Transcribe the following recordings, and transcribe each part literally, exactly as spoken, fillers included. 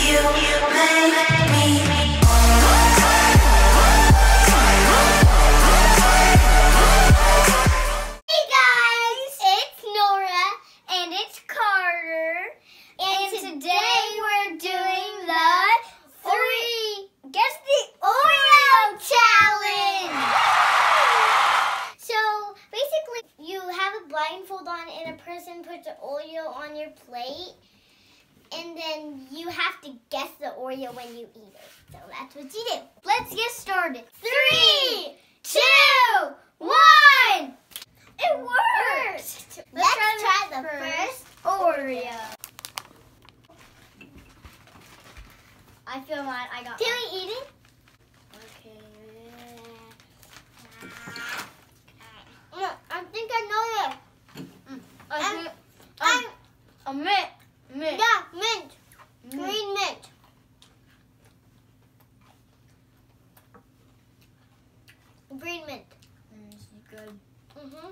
you make me. Hey guys, it's Nora and it's Carter, and, and today we're doing the three Guess the Oreo challenge. So basically, you have a blindfold on, and a person puts an Oreo on your plate, and then you have to guess the Oreo when you eat it. So that's what you do. Let's get started. Three, two, one. It worked. Let's, Let's try, try the first, first Oreo. I feel mine. I got. Can we eat it? Okay. No, I think I know it. Mm. Um, um, a mint. Mint. Yeah, mint. mint. Green mint. Green mint. Mm, this is good. Mhm.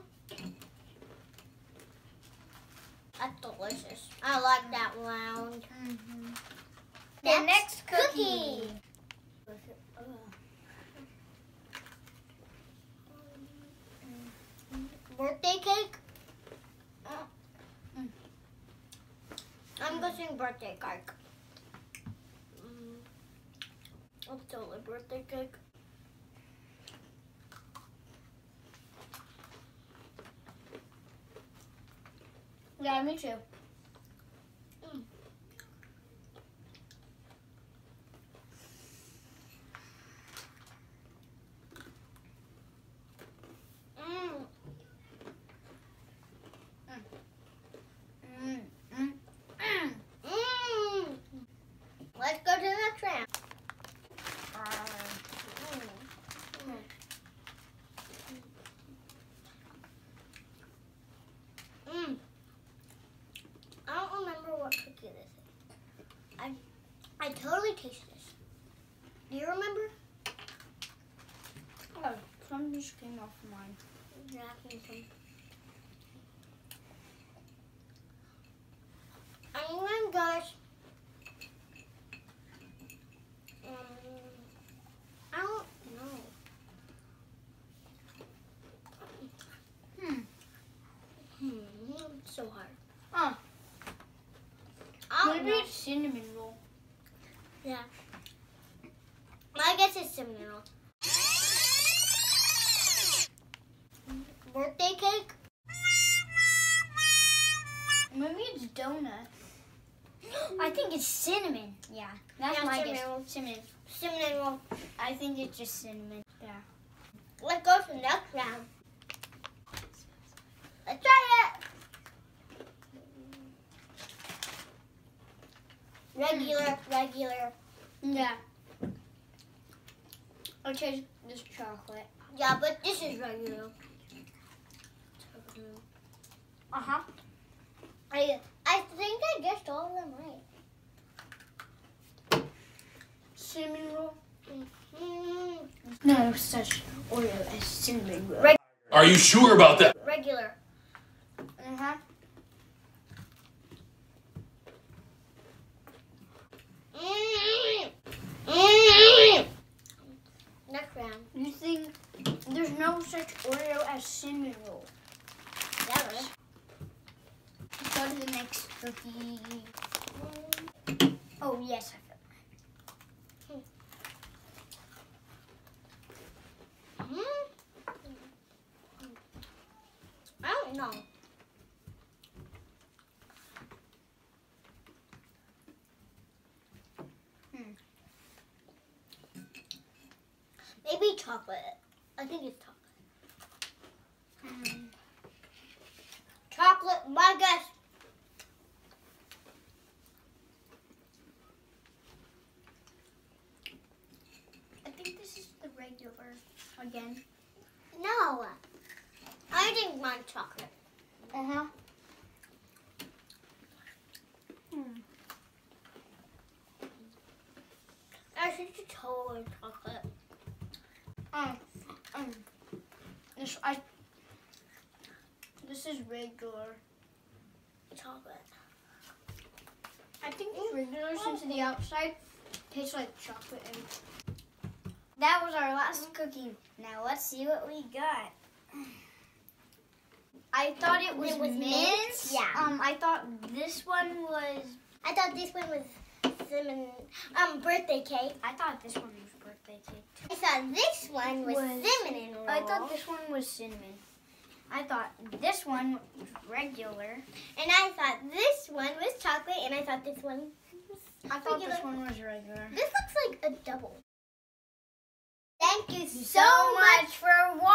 That's delicious. I like that round. Mm-hmm. The next cookie. Birthday cake. Mm. I'm guessing birthday cake. Mm. That's totally birthday cake. Yeah, me too. Mm. Mm. Mm. Mm. Mm. Mm. Let's go to the next round. Mm. Mm. I don't remember what cookie this is. I I totally taste this. Do you remember? Oh, some just came off mine. Yeah, some. Anyone goes. Um, I don't know. Hmm. Hmm. So hard. Huh. Maybe it's cinnamon roll. Yeah. I guess it's cinnamon roll. Birthday cake? Maybe it's donut. I think it's cinnamon. Yeah, that's yeah, my cinnamon guess. Roll. Cinnamon. Cinnamon roll. I think it's just cinnamon. Yeah. Let's go to the next round. Let's try it. Regular, regular. Yeah. I'll taste this chocolate. Yeah, but this is regular. Uh-huh. I I think I guessed all of them right. Cinnamon roll. Mm-hmm. No such Oreo as cinnamon roll. Reg Are you sure about that? Regular. Uh-huh. Next round. You think there's no such Oreo as cinnamon roll? Yeah, right. Let's go to the next cookie. Oh, yes, I feel it. Hmm? I don't know. Hmm. Maybe chocolate. I think it's chocolate. Mm. Chocolate, my guess. I think this is the regular again. No. I think mine's chocolate. Uh-huh. Hmm. I think it's totally chocolate. Um, um, this I. This is regular chocolate. I think it's regular since the outside tastes like chocolate. And that was our last cookie. Now let's see what we got. I thought it was, It was mint. mint? Yeah. Um, I thought this one was. I thought this one was cinnamon, um, birthday cake. I thought this one was birthday cake too. I thought this one was, Was- cinnamon roll. I thought this one was cinnamon. I thought this one was regular. And I thought this one was chocolate, and I thought this one was I thought regular. this one was regular. This looks like a double. Thank you So much for watching.